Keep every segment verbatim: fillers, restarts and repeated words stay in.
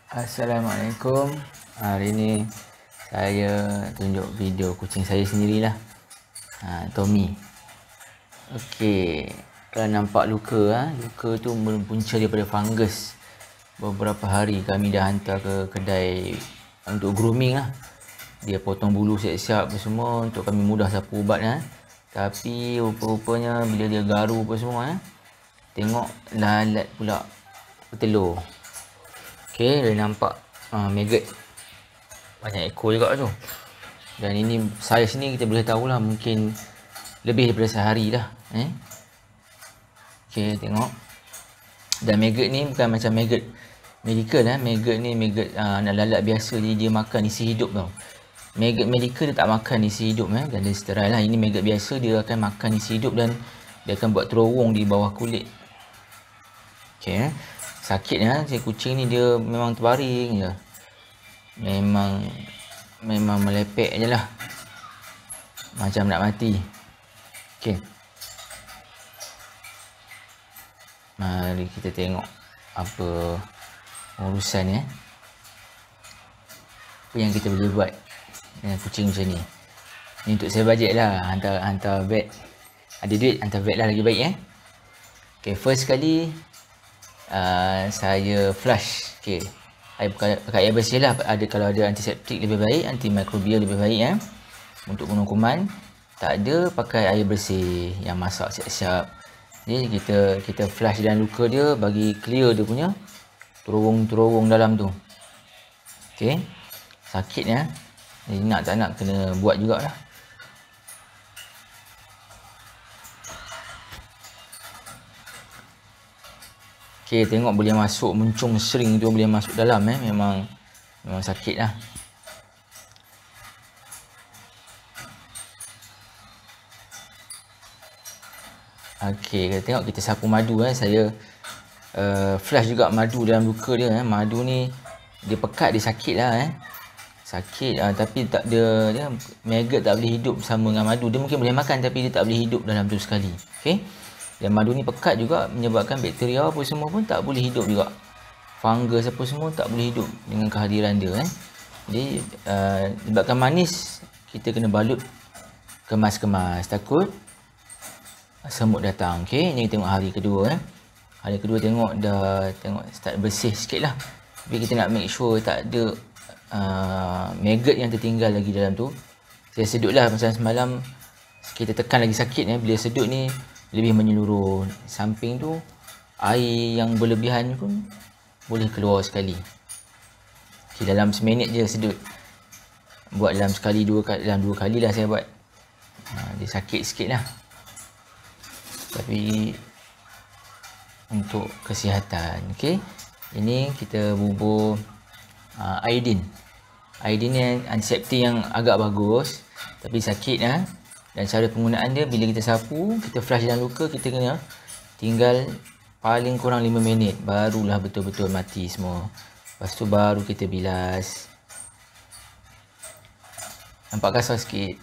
Assalamualaikum. Hari ni saya tunjuk video kucing saya sendirilah. Ha, Tommy. Okey, kalau nampak luka ha, luka tu berpunca daripada fungus. Beberapa hari kami dah hantar ke kedai untuk grooming lah. Dia potong bulu siap-siap apa semua untuk kami mudah sapu ubat ha. Tapi rupa-rupanya bila dia garu apa semua ha, tengok lalat pula bertelur. Okey, dia nampak uh, maggot. Banyak ekor juga tu. Dan ini saiz ni kita boleh tahulah mungkin lebih daripada sehari dah, eh. Okey, tengok. Dan maggot ni bukan macam maggot medical eh. Maggot ni maggot uh, anak lalat biasa, jadi dia makan isi hidup tau. Maggot medical dia tak makan isi hidup eh, dan dia sterile lah. Ini maggot biasa, dia akan makan isi hidup dan dia akan buat terowong di bawah kulit. Okey, eh. Sakitnya si kucing ni dia memang terbaring je. Memang memang melepek je lah. Macam nak mati. Okey. Mari kita tengok apa urusan ya. Apa yang kita boleh buat dengan kucing macam ni. Ni untuk saya bajet lah. Hantar, hantar vet. Ada duit hantar vet lah lagi baik eh. Okey, first kali Uh, saya flush. Okey, saya pakai, pakai air bersih lah. Ada, kalau ada antiseptik lebih baik, antimikrobial lebih baik eh, untuk bunuh kuman. Tak ada, pakai air bersih yang masak siap-siap. Jadi kita kita flush dalam luka dia, bagi clear dia punya terowong-terowong dalam tu. Okey, sakitnya. Jadi nak tak nak kena buat jugalah. Okey, tengok boleh masuk muncung sering tu, boleh masuk dalam eh. Memang memang sakit lah. Okey, kita tengok, kita sapu madu eh. Saya uh, flush juga madu dalam luka dia eh. Madu ni dia pekat, dia sakit lah eh. Sakit uh, tapi tak dia, dia maggot tak boleh hidup bersama dengan madu. Dia mungkin boleh makan tapi dia tak boleh hidup dalam tu sekali. Okey. Dan madu ni pekat juga, menyebabkan bakteria apa semua pun tak boleh hidup juga. Fungus apa semua tak boleh hidup dengan kehadiran dia eh. Jadi uh, sebabkan manis, kita kena balut, kemas-kemas, takut semut datang. Okey, ni kita tengok hari kedua eh. Hari kedua tengok dah tengok start bersih sikit lah. Tapi kita nak make sure tak ada uh, maggot yang tertinggal lagi dalam tu. Saya sedut lah macam semalam, kita tekan lagi sakit eh. Bila sedut ni lebih menyeluruh. Samping tu air yang berlebihan pun boleh keluar sekali. Okay, dalam seminit je sedut. Buat dalam sekali dua kali, dalam dua kali lah saya buat. Ha, dia sakit sikit lah. Tapi untuk kesihatan. Okay, ini kita bubur uh, iodine. Iodine ni antiseptik yang agak bagus, tapi sakit lah. Dan cara penggunaan dia, bila kita sapu, kita flush dalam luka, kita kena tinggal paling kurang lima minit. Barulah betul-betul mati semua. Lepas tu baru kita bilas. Nampak kasar sikit.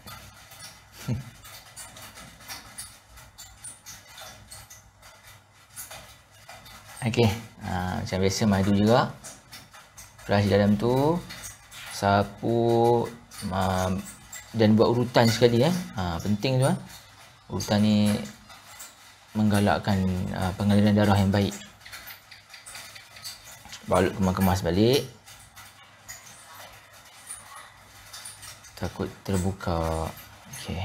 Okey, ha, macam biasa madu juga. Flush dalam tu. Sapu. Um, Dan buat urutan sekali eh. Ha, penting tu eh. Urutan ni menggalakkan uh, pengaliran darah yang baik. Balut kemas-kemas balik. Takut terbuka. Okey.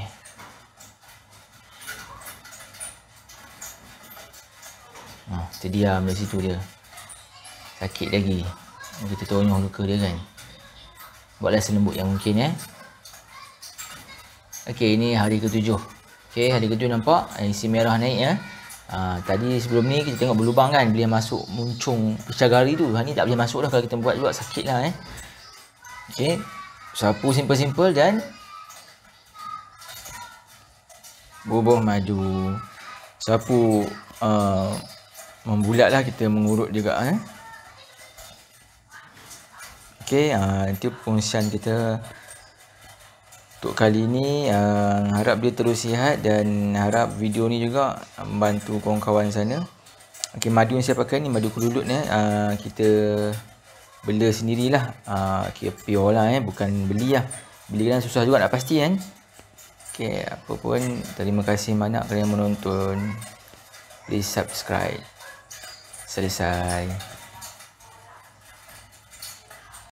Ha, terdiam dari situ dia. Sakit lagi. Kita tonyong luka dia kan. Buatlah selembut yang mungkin eh. Okey, ini hari ketujuh. Okey, hari ketujuh nampak isi merah naik ya. Ha, tadi sebelum ni kita tengok berlubang kan, boleh masuk muncung pecah gari tu. Ha, ni tak boleh masuk dah kalau kita buat juga, sakit lah eh. Okey, sapu simple-simple dan bubur madu. Sapu uh, membulat lah, kita mengurut juga eh. Okey, uh, itu pengungsian kita untuk kali ni. Uh, harap dia terus sihat dan harap video ni juga membantu kawan-kawan sana. Okey, madu yang saya pakai ni madu kelulut ni. Uh, kita bela sendirilah. Uh, kira pure lah eh, bukan beli lah. Beli kan susah juga nak pasti kan. Okay, apa pun terima kasih banyak kerana menonton. Please subscribe. Selesai.